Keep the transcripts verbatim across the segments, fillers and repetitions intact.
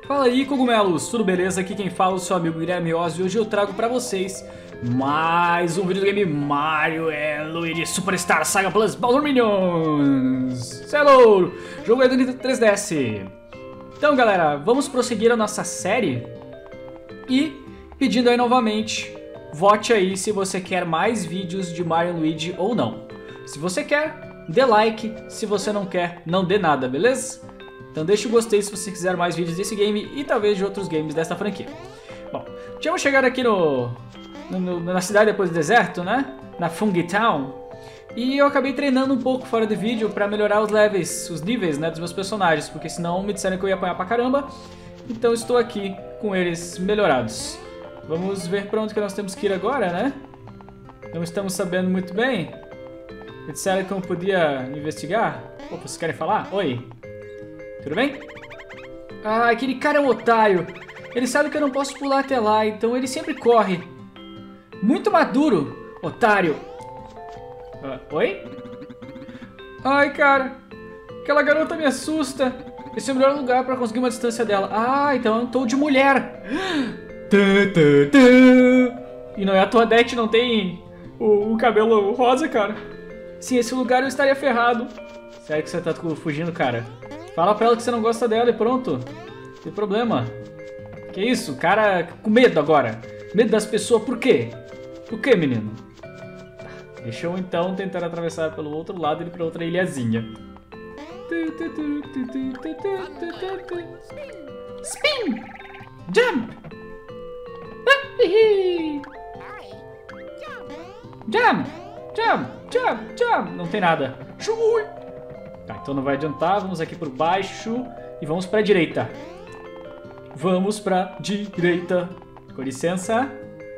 Fala aí, cogumelos, tudo beleza? Aqui quem fala é o seu amigo Guilherme Oz e hoje eu trago pra vocês mais um vídeo do game Mario and Luigi Superstar Saga Plus Bowser Minions. Hello! Jogo é do Nintendo três D S. Então galera, vamos prosseguir a nossa série e pedindo aí novamente, vote aí se você quer mais vídeos de Mario and Luigi ou não. Se você quer, dê like, se você não quer, não dê nada, beleza? Então deixa o gostei se você quiser mais vídeos desse game e talvez de outros games desta franquia. Bom, tínhamos chegado aqui no, no, na cidade depois do deserto, né? Na Fungi Town. E eu acabei treinando um pouco fora do vídeo pra melhorar os levels, os níveis, né, dos meus personagens. Porque senão me disseram que eu ia apanhar pra caramba. Então estou aqui com eles melhorados. Vamos ver pra onde que nós temos que ir agora, né? Não estamos sabendo muito bem. Me disseram que eu podia investigar. Opa, vocês querem falar? Oi. Tudo bem? Ah, aquele cara é um otário. Ele sabe que eu não posso pular até lá, então ele sempre corre. Muito maduro, otário. Ah, oi? Ai, cara. Aquela garota me assusta. Esse é o melhor lugar pra conseguir uma distância dela. Ah, então eu tô de mulher. E não é a Toadette, não tem o, o cabelo rosa, cara. Sim, esse lugar eu estaria ferrado. Sério que você tá fugindo, cara? Fala pra ela que você não gosta dela e pronto. Não tem problema. Que isso? Cara com medo agora. Medo das pessoas, por quê? Por quê, menino? Deixa eu então tentar atravessar pelo outro lado e ir pra outra ilhazinha. Spin! Jump! Jump! Jump! Jump! Jump! Não tem nada. Chui! Tá, então não vai adiantar, vamos aqui por baixo e vamos pra direita. Vamos pra direita. Com licença.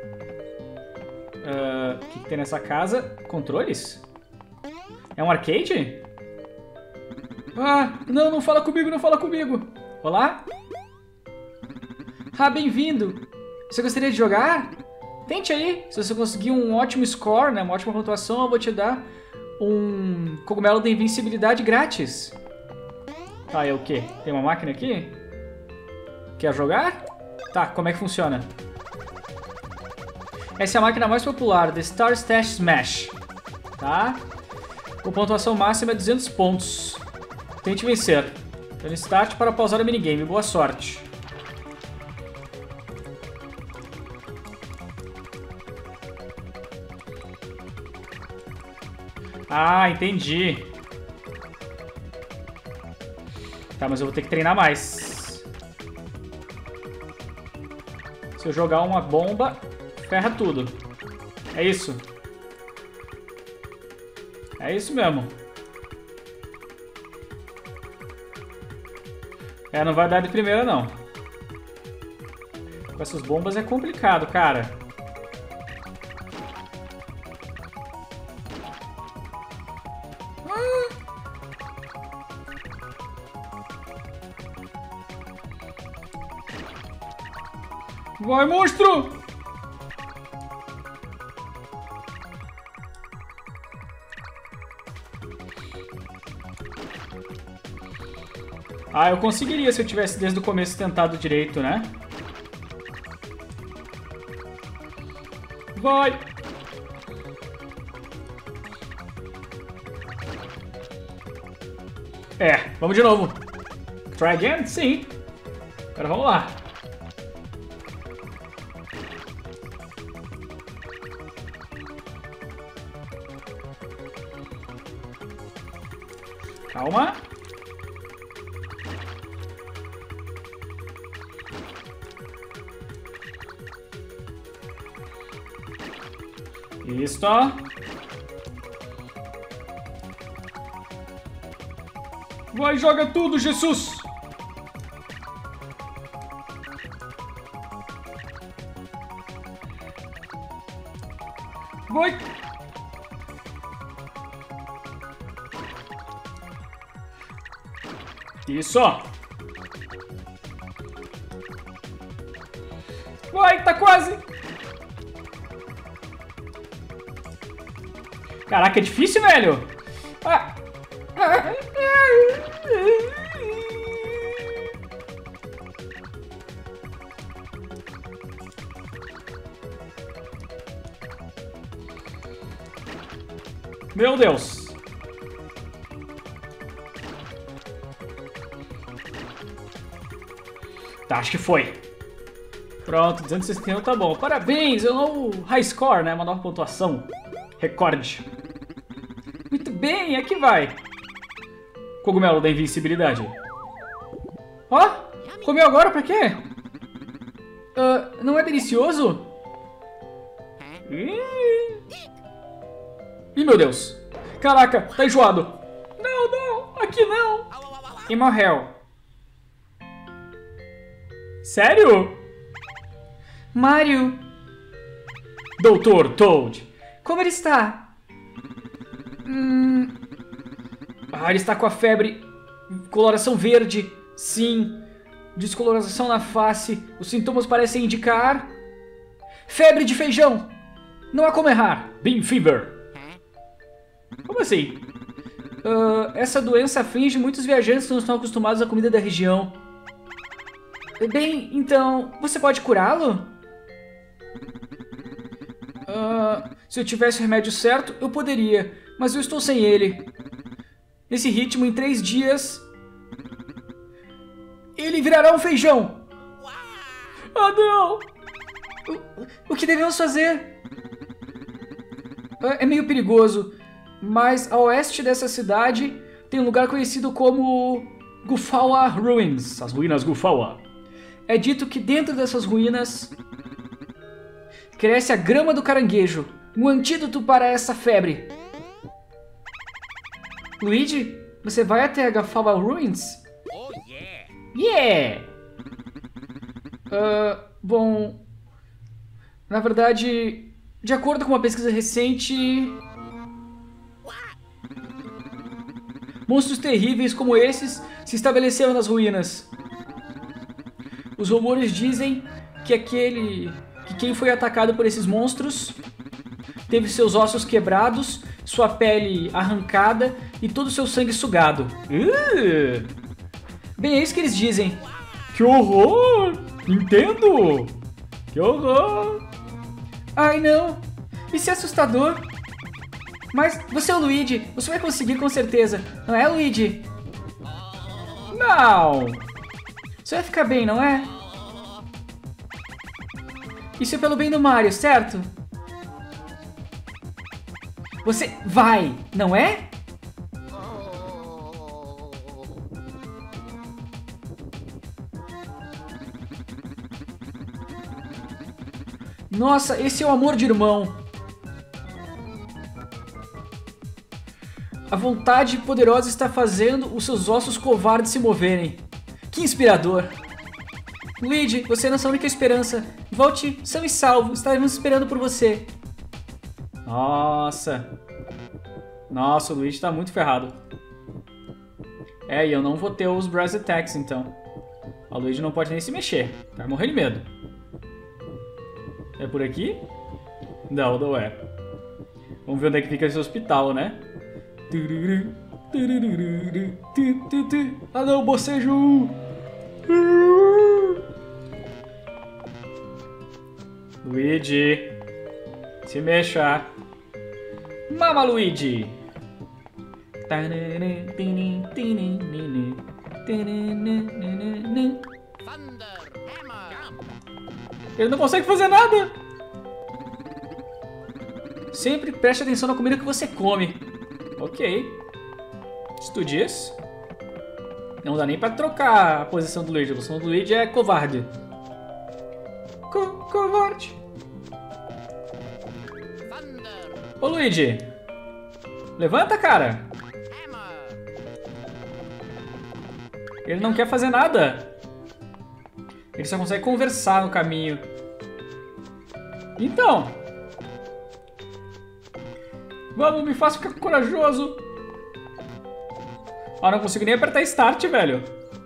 Uh, o que, que tem nessa casa? Controles? É um arcade? Ah, não, não fala comigo, não fala comigo. Olá? Ah, bem-vindo. Você gostaria de jogar? Tente aí. Se você conseguir um ótimo score, né, uma ótima pontuação, eu vou te dar um cogumelo de invencibilidade grátis. Tá, é o quê? Tem uma máquina aqui? Quer jogar? Tá, como é que funciona? Essa é a máquina mais popular, The Star Stash Smash. Tá? A pontuação máxima é duzentos pontos. Tente vencer. Dando start para pausar o minigame. Boa sorte. Ah, entendi. Tá, mas eu vou ter que treinar mais. Se eu jogar uma bomba, ferra tudo. É isso. É isso mesmo. É, não vai dar de primeira, não. Com essas bombas é complicado, cara. Vai, monstro! Ah, eu conseguiria se eu tivesse desde o começo tentado direito, né? Vai! É, vamos de novo. Try again? Sim. Agora vamos lá. Calma. Isso. Vai, joga tudo, Jesus. Vai. Isso. Vai, tá quase. Caraca, é difícil, velho. Ah. Meu Deus. Tá, acho que foi. Pronto, duzentos e sessenta e um tá bom. Parabéns, é um novo high score, né? Uma nova pontuação. Recorde. Muito bem, aqui vai. Cogumelo da invencibilidade. Ó, oh, comeu agora pra quê? Uh, não é delicioso? Ih, Ih, meu Deus. Caraca, tá enjoado. Não, não, aqui não. E morreu. Sério? Mario. doutor Toad. Como ele está? Hum... Ah, ele está com a febre. Coloração verde. Sim. Descoloração na face. Os sintomas parecem indicar... Febre de feijão. Não há como errar. Bean fever. Como assim? Uh, essa doença aflige muitos viajantes que não estão acostumados à comida da região. Bem, então, você pode curá-lo? Uh, se eu tivesse o remédio certo, eu poderia, mas eu estou sem ele. Nesse ritmo, em três dias, ele virará um feijão. Ah, não! O, o que devemos fazer? Uh, é meio perigoso, mas a oeste dessa cidade tem um lugar conhecido como Gufawa Ruins, as ruínas Gufawa. É dito que dentro dessas ruínas cresce a grama do caranguejo, um antídoto para essa febre. Luigi, você vai até a Gufawa Ruins? Oh, yeah! Yeah! Uh, bom, na verdade, de acordo com uma pesquisa recente, monstros terríveis como esses se estabeleceram nas ruínas. Os rumores dizem que aquele, que quem foi atacado por esses monstros teve seus ossos quebrados, sua pele arrancada e todo o seu sangue sugado. Uh! Bem, é isso que eles dizem. Que horror! Entendo! Que horror! Ai, não! Isso é assustador! Mas você é o Luigi, você vai conseguir com certeza, não é, Luigi? Não! Você vai ficar bem, não é? Isso é pelo bem do Mario, certo? Você vai, não é? Nossa, esse é o amor de irmão. A vontade poderosa está fazendo os seus ossos covardes se moverem. Que inspirador! Luigi, você é a nossa única esperança. Volte são e salvo. Estaremos esperando por você. Nossa. Nossa, o Luigi tá muito ferrado. É, e eu não vou ter os Brass Attacks, então. O Luigi não pode nem se mexer. Vai morrer de medo. É por aqui? Não, não é. Vamos ver onde é que fica esse hospital, né? Ah não, bocejo! Luigi, se mexa. Mama, Luigi. Ele não consegue fazer nada. Sempre preste atenção na comida que você come. Ok. Estude isso. Não dá nem pra trocar a posição do Luigi. A posição do Luigi é covarde. Co covarde. Ô Luigi. Levanta, cara. Ele não quer fazer nada. Ele só consegue conversar no caminho. Então. Vamos, me faça ficar corajoso. Ah, não consigo nem apertar Start, velho.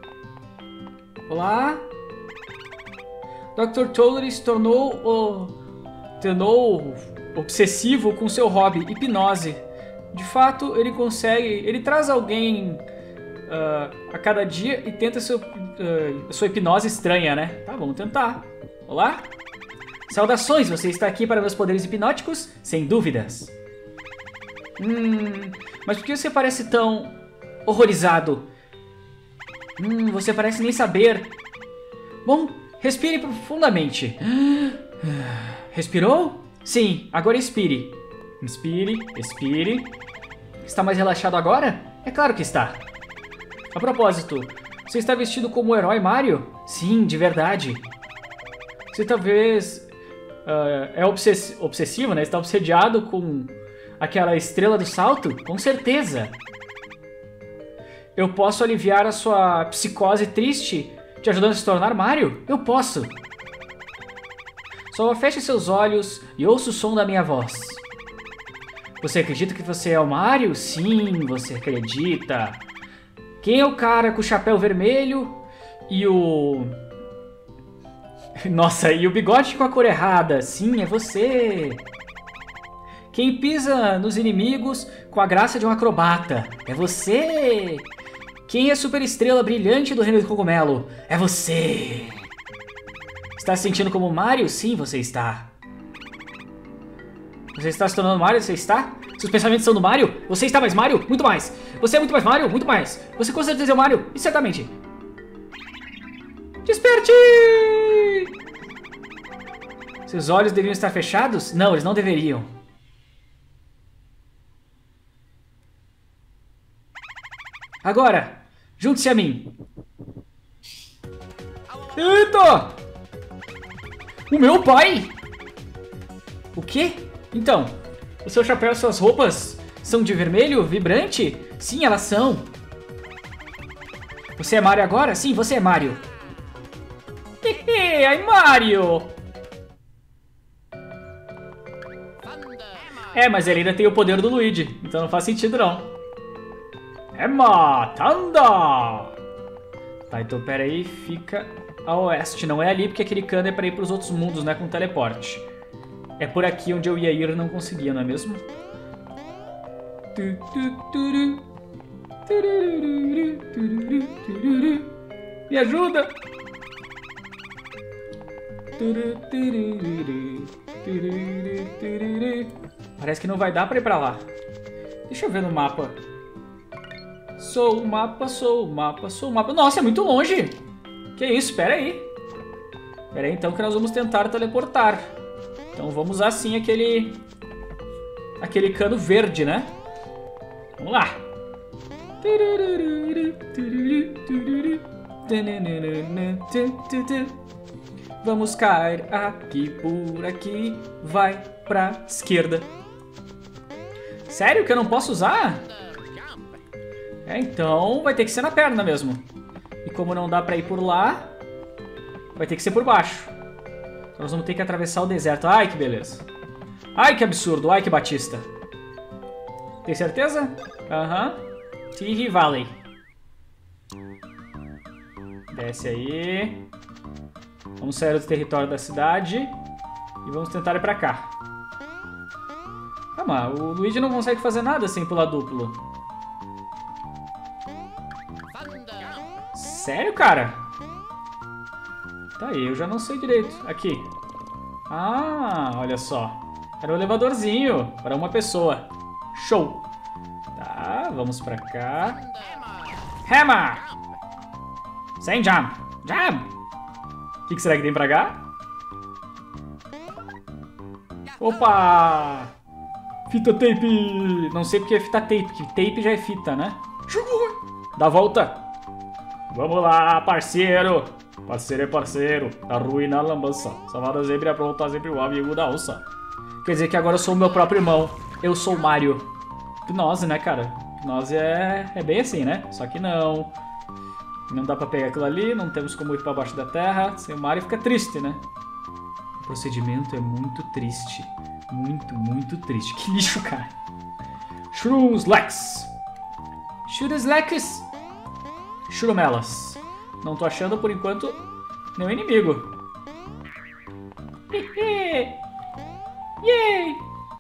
Olá. doutor Toad se tornou, oh, tornou obsessivo com seu hobby, hipnose. De fato, ele consegue... Ele traz alguém uh, a cada dia e tenta seu, uh, sua hipnose estranha, né? Tá, vamos tentar. Olá. Saudações, você está aqui para meus poderes hipnóticos? Sem dúvidas. Hum, mas por que você parece tão horrorizado? Hum, você parece nem saber. Bom, respire profundamente. Respirou? Sim, agora expire. Inspire, expire. Está mais relaxado agora? É claro que está. A propósito, você está vestido como o herói Mario? Sim, de verdade. Você talvez uh, é obsess obsessivo, né? Está obsediado com aquela estrela do salto? Com certeza. Eu posso aliviar a sua psicose triste, te ajudando a se tornar Mario? Eu posso. Só feche seus olhos e ouça o som da minha voz. Você acredita que você é o Mario? Sim, você acredita. Quem é o cara com o chapéu vermelho e o... Nossa, e o bigode com a cor errada? Sim, é você. Quem pisa nos inimigos com a graça de um acrobata? É você. Quem é a super estrela brilhante do reino do cogumelo? É você. Está se sentindo como Mario? Sim, você está. Você está se tornando Mario? Você está? Seus pensamentos são do Mario? Você está mais Mario? Muito mais. Você é muito mais Mario? Muito mais. Você com certeza é o Mario? E certamente. Desperte! Seus olhos deveriam estar fechados? Não, eles não deveriam. Agora, junte-se a mim. Eita! O meu pai? O quê? Então, o seu chapéu e suas roupas são de vermelho vibrante? Sim, elas são. Você é Mario agora? Sim, você é Mario. Hehe, ai Mario! É, mas ele ainda tem o poder do Luigi, então não faz sentido não. Emma, Tanda! Tá, então pera aí, fica a oeste. Não é ali porque aquele cano é pra ir pros outros mundos, né, com teleporte. É por aqui onde eu ia ir e não conseguia, não é mesmo? Me ajuda! Parece que não vai dar pra ir pra lá. Deixa eu ver no mapa. Sou o mapa, sou o mapa, sou o mapa. Nossa, é muito longe! Que isso? Pera aí. Pera aí então que nós vamos tentar teleportar. Então vamos usar sim aquele... Aquele cano verde, né? Vamos lá. Vamos cair aqui, por aqui. Vai pra esquerda. Sério que eu não posso usar? É, então vai ter que ser na perna mesmo. E como não dá pra ir por lá, vai ter que ser por baixo. Nós vamos ter que atravessar o deserto. Ai, que beleza. Ai, que absurdo. Ai, que batista. Tem certeza? Aham. Uhum. Tihee Valley. Desce aí. Vamos sair do território da cidade. E vamos tentar ir pra cá. Calma, o Luigi não consegue fazer nada sem pular duplo. Sério, cara? Tá aí, eu já não sei direito. Aqui. Ah, olha só. Era um elevadorzinho para uma pessoa. Show. Tá, vamos pra cá. Hammer! Sem jam. Jam! O que, que será que tem pra cá? Opa! Fita tape! Não sei porque é fita tape, porque tape já é fita, né? Dá a volta. Vamos lá, parceiro! Parceiro é parceiro, a ruína lambança. Salvada sempre apronta sempre o amigo da onça. Quer dizer que agora eu sou o meu próprio irmão. Eu sou o Mario. Gnose, né, cara? Gnose é, é bem assim, né? Só que não. Não dá pra pegar aquilo ali, não temos como ir pra baixo da terra. Sem o Mario fica triste, né? O procedimento é muito triste. Muito, muito triste. Que lixo, cara. Shroomslex. Shroomslex. Churumelas. Não tô achando, por enquanto, nenhum inimigo. Yay!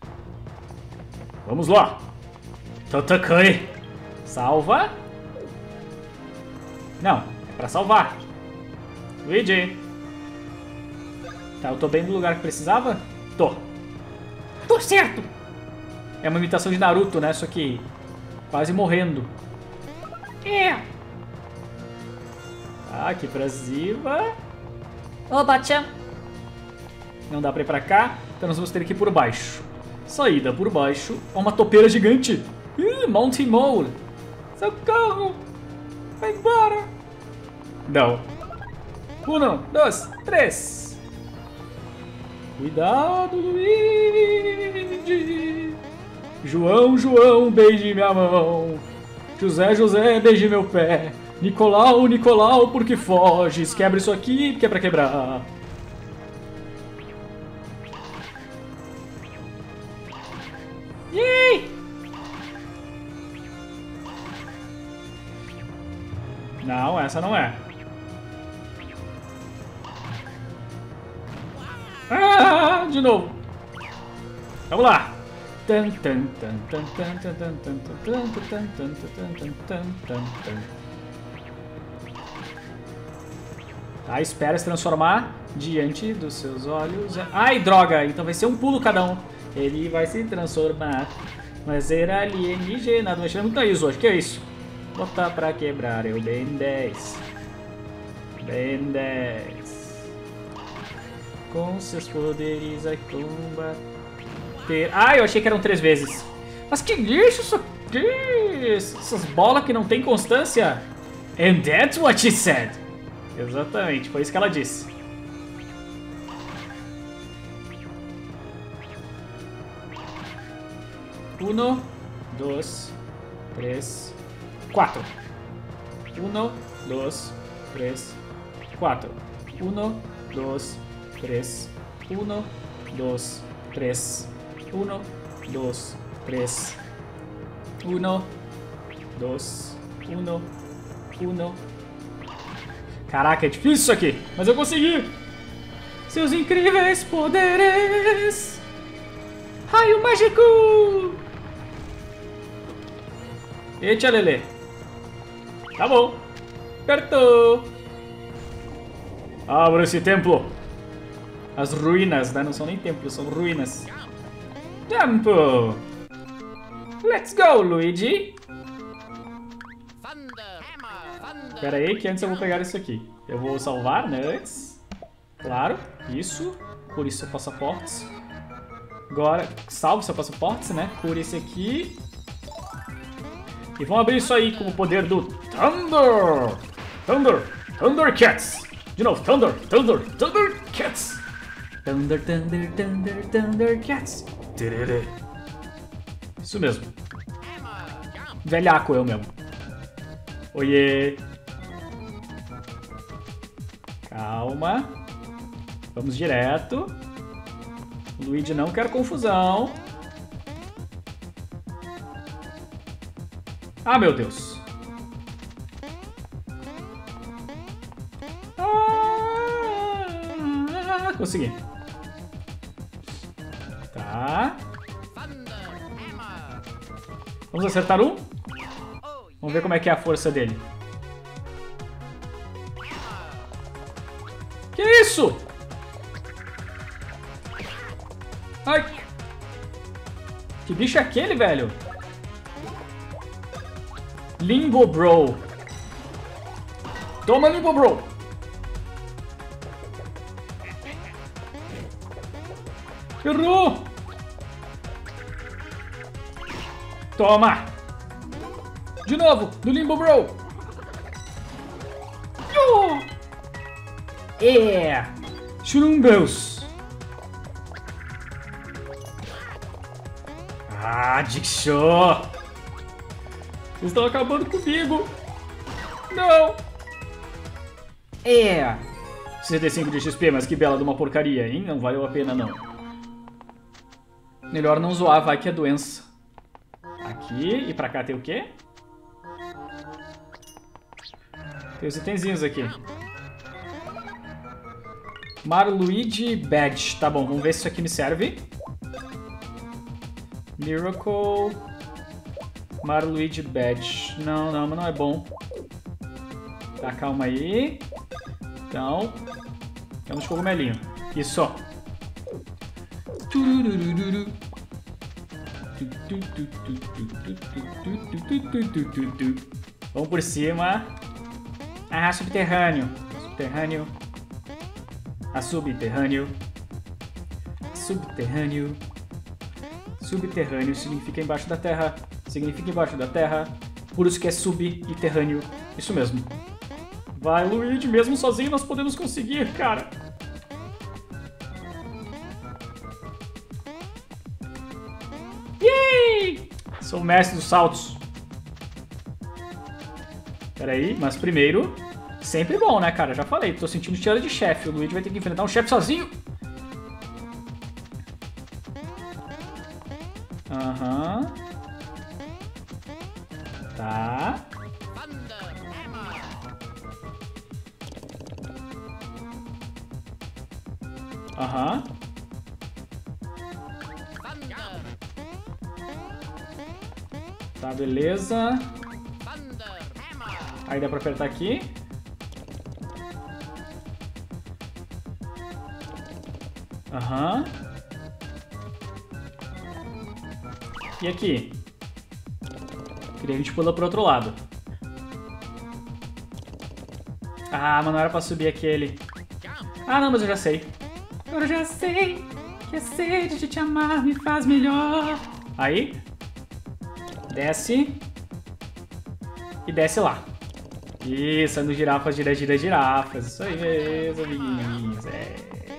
Vamos lá. Tatakai. Salva. Não, é pra salvar. Luigi. Tá, eu tô bem no lugar que precisava? Tô. Tô certo. É uma imitação de Naruto, né? Só que quase morrendo. É. Tá, aqui pra cima. Oba, tchan. Não dá pra ir pra cá, então nós vamos ter que ir por baixo. Saída por baixo. Ó, uma topeira gigante. Ih, Mountain Mole. Socorro. Vai embora. Não. Um, dois, três. Cuidado, Luigi. João, João, beije minha mão. José, José, beije meu pé. Nicolau, Nicolau, por que foges? Quebra isso aqui, porque é pra quebrar. Yay! Não, essa não é. Ah, de novo. Vamos lá. Tá, espera se transformar diante dos seus olhos. Ai, droga! Então vai ser um pulo cada um. Ele vai se transformar. Mas era alienígena. Não mexendo muito na isso hoje. Que é isso? Botar pra quebrar. Eu Ben dez. Ben dez. Com seus poderes a combater. Ah, eu achei que eram três vezes. Mas que lixo isso aqui? Essas bolas que não tem constância. And that's what she said. Exatamente, foi isso que ela disse. Um, dois, três, quatro. Um, dois, três, quatro. Um, dois, três. Um, dois, três. Um, dois, três. Um, dois, um, um. Caraca, é difícil isso aqui, mas eu consegui. Seus incríveis poderes. Raio mágico. E tia Lelê. Tá bom. Apertou. Abra esse templo. As ruínas, né? Não são nem templos, são ruínas. Tempo. Let's go, Luigi. Pera aí que antes eu vou pegar isso aqui. Eu vou salvar, né, antes. Claro, isso. Cure seu passaporte. Agora, salve seu passaporte, né? Cure esse aqui. E vamos abrir isso aí com o poder do Thunder. Thunder. Thundercats. De novo, Thunder. Thunder. Thundercats. Thunder, Thunder, Thunder, Thundercats. Isso mesmo. Velhaco eu mesmo. Oiê. Calma. Vamos direto. O Luigi não quer confusão. Ah, meu Deus. Ah, consegui. Tá. Vamos acertar um? Vamos ver como é que é a força dele. Que isso? Ai. Que bicho é aquele, velho? Limbo Bro. Toma, Limbo Bro. Errou. Toma. De novo, do Limbo Bro. Oh. É. Churumbels. Ah, Dick Show. Vocês estão acabando comigo. Não. É. sessenta e cinco de X P, mas que bela de uma porcaria, hein? Não valeu a pena, não. Melhor não zoar, vai que é doença. Aqui, e pra cá tem o quê? Tem os itenzinhos aqui. Mario Luigi Badge. Tá bom, vamos ver se isso aqui me serve. Miracle. Mario Luigi Badge. Não, não, mas não é bom. Tá, calma aí. Então, temos de cogumelinho. Isso. Vamos por cima. Ah, subterrâneo. Subterrâneo. A subterrâneo. Subterrâneo. Subterrâneo significa embaixo da terra. Significa embaixo da terra. Por isso que é subterrâneo. Isso mesmo. Vai, Luigi, mesmo sozinho nós podemos conseguir, cara. Yay! Sou o mestre dos saltos. Pera aí, mas primeiro... Sempre bom, né, cara? Já falei, tô sentindo cheiro de chefe. O Luigi vai ter que enfrentar um chefe sozinho. Aham. Uhum. Tá. Aham. Uhum. Tá, beleza. Aí dá pra apertar aqui. Aham. Uhum. E aqui? Queria que a gente pula pro outro lado. Ah, mas não era pra subir aquele. Ah, não, mas eu já sei. Eu já sei que a sede de te amar me faz melhor. Aí. Desce. E desce lá. Isso, ando girafas, gira, gira, girafas. Isso aí mesmo, amiguinhos. É.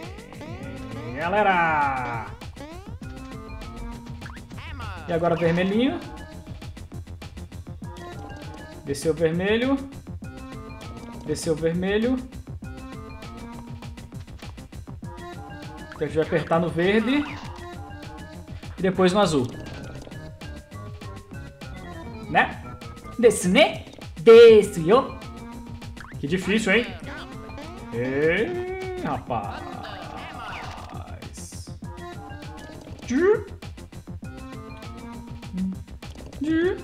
Galera! E agora vermelhinho. Desceu o vermelho. Desceu o vermelho. A gente vai apertar no verde. E depois no azul. Né? Desce, né? Desce, ó. Que difícil, hein? Ei, rapaz. Giro. Giro.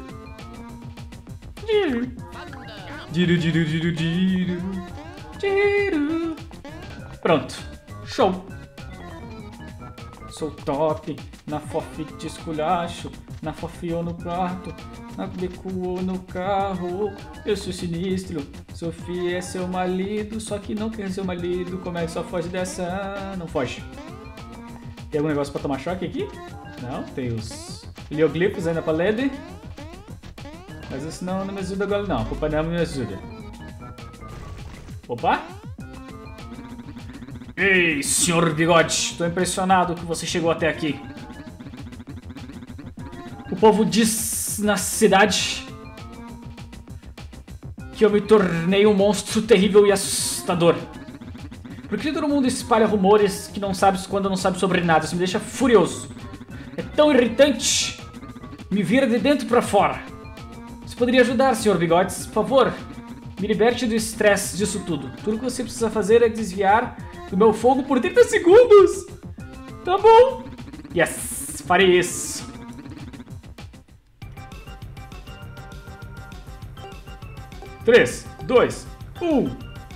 Giro. Giro, giro, giro, giro. Giro. Pronto. Show. Sou top. Na fofi te esculacho. Na fofiou no quarto. Na becuou no carro. Eu sou sinistro. Sofia é seu marido. Só que não quer ser marido. Como é que só foge dessa? Não foge. Tem algum negócio pra tomar choque aqui? Não, tem os hieroglifos ainda pra ler. Mas isso não, não me ajuda agora não. O Papai Noel me ajuda. Opa! Ei, senhor Bigode! Tô impressionado que você chegou até aqui. O povo diz na cidade que eu me tornei um monstro terrível e assustador. Por que todo mundo espalha rumores que não sabe quando não sabe sobre nada? Isso me deixa furioso. É tão irritante. Me vira de dentro pra fora. Você poderia ajudar, senhor Bigodes? Por favor, me liberte do estresse disso tudo. Tudo que você precisa fazer é desviar do meu fogo por trinta segundos. Tá bom. Yes, farei isso. três, dois, um...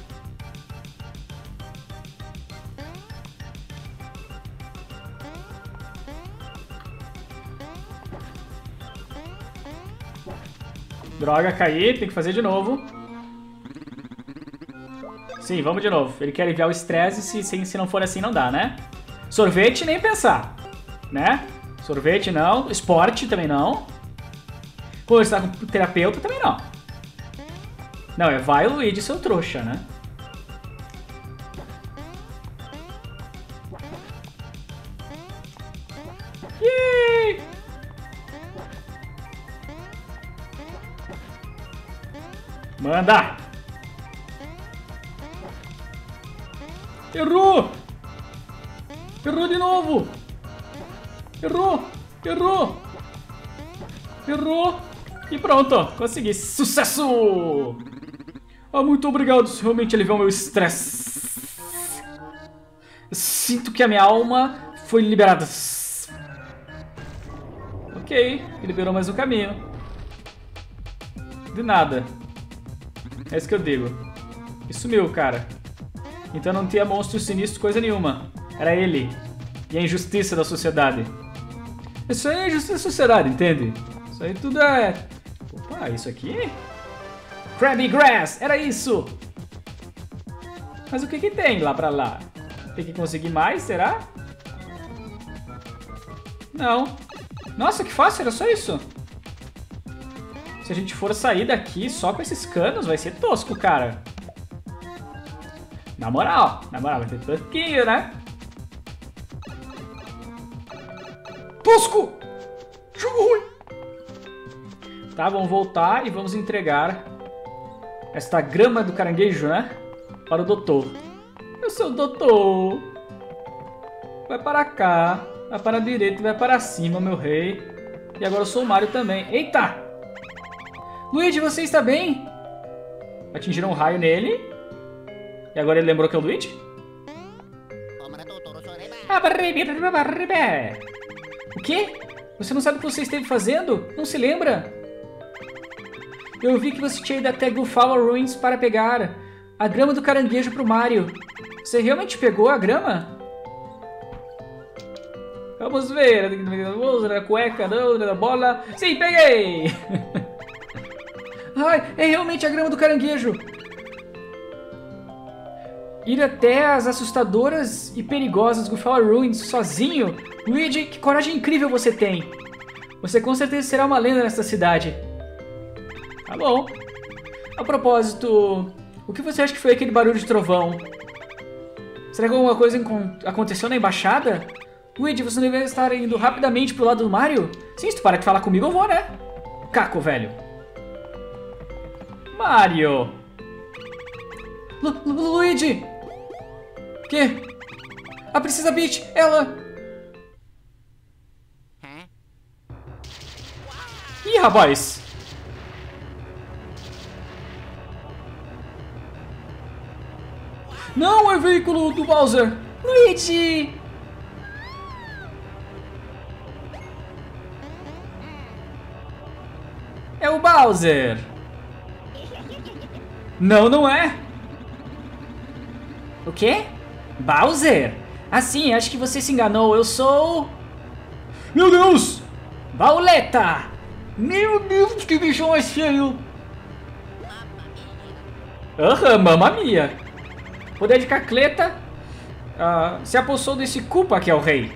Droga, caí, tem que fazer de novo. Sim, vamos de novo. Ele quer aliviar o estresse, se, se, se não for assim não dá, né? Sorvete, nem pensar, né? Sorvete não, esporte também não. Conversar com o terapeuta também não. Não, é vai Luigi, seu trouxa, né? Yay! Manda! Errou! Errou de novo! Errou! Errou! Errou! E pronto! Consegui! Sucesso! Ah, muito obrigado! Isso realmente aliviou meu estresse. Eu sinto que a minha alma foi liberada. Ok, liberou mais um caminho. De nada. É isso que eu digo. E sumiu, cara. Então não tinha monstro sinistro, coisa nenhuma. Era ele. E a injustiça da sociedade. Isso aí é justiça sociedade, entende? Isso aí tudo é... Opa, isso aqui? Krabby Grass, era isso! Mas o que que tem lá pra lá? Tem que conseguir mais, será? Não. Nossa, que fácil, era só isso. Se a gente for sair daqui só com esses canos, vai ser tosco, cara. Na moral, na moral, vai ter pouquinho, né? Tosco! Jogo ruim! Tá, vamos voltar e vamos entregar esta grama do caranguejo, né? Para o doutor. Eu sou o doutor. Vai para cá, vai para a direita e vai para cima, meu rei. E agora eu sou o Mario também. Eita! Luigi, você está bem? Atingiram um raio nele. E agora ele lembrou que é o Luigi? O quê? Você não sabe o que você esteve fazendo? Não se lembra? Eu vi que você tinha ido até Gulfala Ruins para pegar a grama do caranguejo pro Mario. Você realmente pegou a grama? Vamos ver. A cueca, a bola. Sim, peguei! Ai, é realmente a grama do caranguejo. Ir até as assustadoras e perigosas Gulfala Ruins sozinho? Luigi, que coragem incrível você tem. Você com certeza será uma lenda nessa cidade. Tá bom. A propósito, o que você acha que foi aquele barulho de trovão? Será que alguma coisa aconteceu na embaixada? Luigi, você não deve estar indo rapidamente pro lado do Mario? Sim, se tu parar de falar comigo, eu vou, né? Caco, velho. Mario. Lu Lu Luigi. Que? A Princesa Peach, ela... Ih, rapaz. Não, é o veículo do Bowser. Luigi. É o Bowser. Não, não é. O quê? Bowser? Ah, sim, acho que você se enganou. Eu sou... Meu Deus! Bauleta! Meu Deus, que bichão mais feio! Aham, mamma mia! Poder de Cacleta uh, se apossou desse Koopa que é o rei.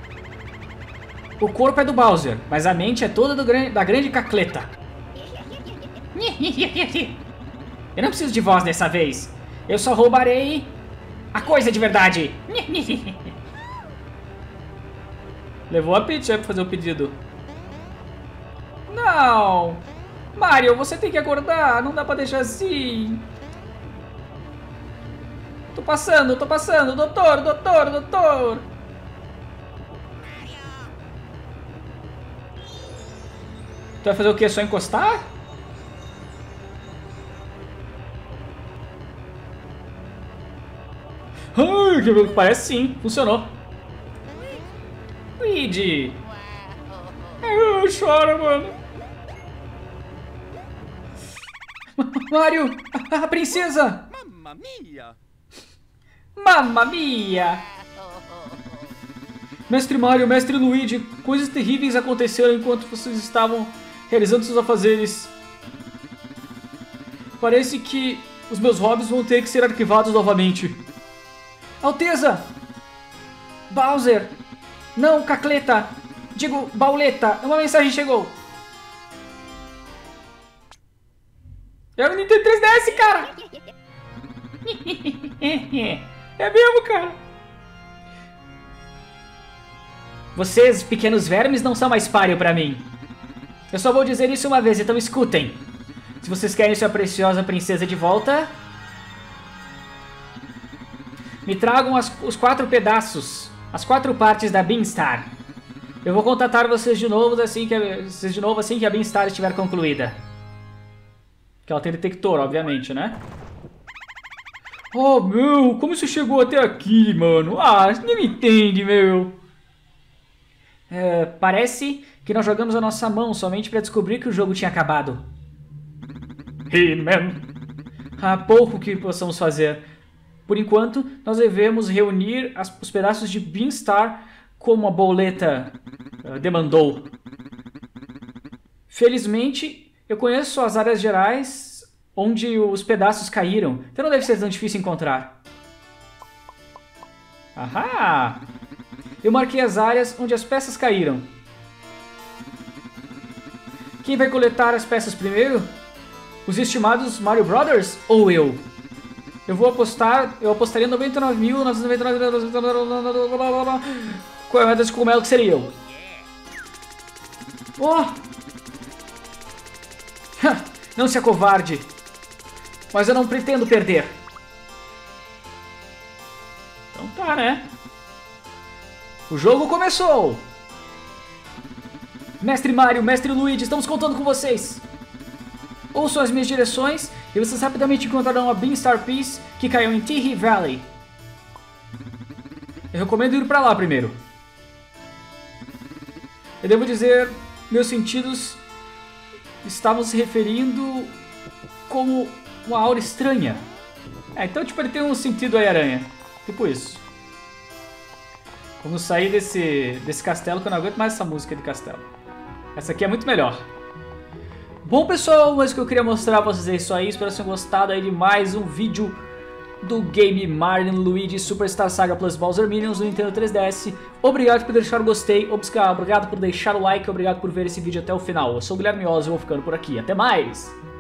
O corpo é do Bowser, mas a mente é toda do gran da grande Cacleta. Eu não preciso de voz dessa vez. Eu só roubarei a coisa de verdade. Levou a Peach pra fazer o pedido. Não! Mario, você tem que acordar. Não dá pra deixar assim. Tô passando, tô passando. Doutor, doutor, doutor. Tu vai fazer o quê? Só encostar? Ai, que parece sim, funcionou. Luigi. Eu choro, mano. Mario, a, a princesa. Mamma mia. Mamma mia. Mestre Mario, mestre Luigi, coisas terríveis aconteceram enquanto vocês estavam realizando seus afazeres. Parece que os meus hobbies vão ter que ser arquivados novamente. Alteza! Bowser! Não, Cacleta! Digo, Bauleta! Uma mensagem chegou! É o Nintendo três D S, cara! É mesmo, cara! Vocês, pequenos vermes, não são mais páreo pra mim. Eu só vou dizer isso uma vez, então escutem. Se vocês querem sua preciosa princesa de volta... me tragam as, os quatro pedaços, as quatro partes da Beanstar. Eu vou contatar vocês de novo assim que a, vocês de novo assim que a Beanstar estiver concluída. Que ela tem detector, obviamente, né? Oh, meu, como isso chegou até aqui, mano? Ah, você nem me entende, meu. É, parece que nós jogamos a nossa mão somente para descobrir que o jogo tinha acabado. He-Man. Há pouco que possamos fazer. Por enquanto, nós devemos reunir as, os pedaços de Beanstar como a boleta uh, demandou. Felizmente, eu conheço as áreas gerais onde os pedaços caíram, então não deve ser tão difícil encontrar. Ahá! Eu marquei as áreas onde as peças caíram. Quem vai coletar as peças primeiro? Os estimados Mario Brothers ou eu? Eu vou apostar, eu apostaria noventa e nove mil novecentos e noventa e nove... Qual é a desse cogumelo que seria eu? Oh! Não se acovarde. Mas eu não pretendo perder. Então tá, né? O jogo começou! Mestre Mario, Mestre Luigi, estamos contando com vocês! Ouçam as minhas direções e vocês rapidamente encontrarão a Beanstar Piece que caiu em Tee Valley. Eu recomendo ir pra lá primeiro. Eu devo dizer, meus sentidos estavam se referindo como uma aura estranha. É, então tipo ele tem um sentido aí aranha. Tipo isso. Vamos sair desse, desse castelo que eu não aguento mais essa música de castelo. Essa aqui é muito melhor. Bom pessoal, mas o que eu queria mostrar pra vocês é isso aí. Espero que vocês tenham gostado aí de mais um vídeo do game Mario Luigi Superstar Saga Plus Bowser Minions no Nintendo três D S. Obrigado por deixar o gostei, obrigado por deixar o like, obrigado por ver esse vídeo até o final. Eu sou o Guilherme Oz e vou ficando por aqui. Até mais!